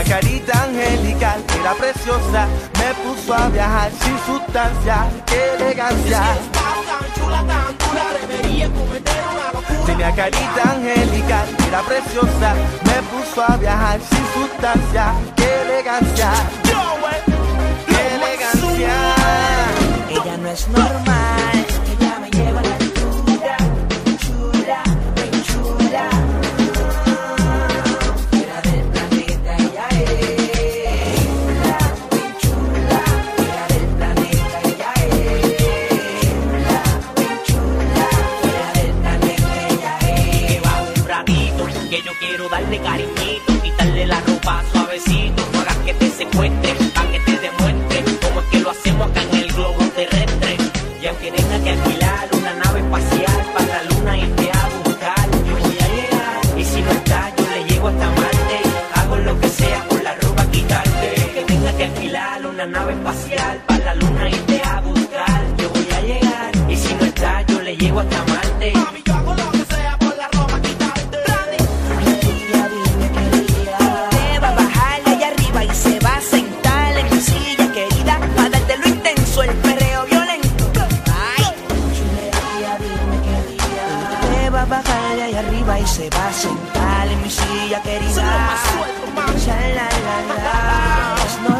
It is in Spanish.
carita angelical, era preciosa, me puso a viajar sin sustancia, qué elegancia. Tenía carita angelical, era preciosa, me puso a viajar sin sustancia, qué elegancia. Qué elegancia. Ella no es normal, ella me lleva a la altura, chula, bien chula. Fuera del planeta ella es chula, bien chula. Fuera del planeta ella es chula, bien chula. Fuera del planeta ella es. Que va un ratito, que yo quiero darle cariñito, quitarle la ropa suavecito, no hagas que te secuestre, pa' que te demuestre cómo es que lo hacemos acá en el globo terrestre. Y aunque tenga que alquilar una nave espacial para la luna y irte a buscar, yo voy a llegar, y si no está yo le llego hasta Marte, hago lo que sea por la ropa quitarte. Que tenga que alquilar una nave espacial para la luna y irte a buscar, yo voy a llegar, y si no está yo le llego hasta Marte. Mami, yo hago lo que sea por la ropa quitarte. Ella dime querida, te va a bajar allá arriba y se va a sentar en mi silla querida, para darte lo intenso, el perreo violento. Ay, chulería, dime querida, te va a bajar allá arriba y se va a sentar en mi silla querida. Sha, la, la, la. Es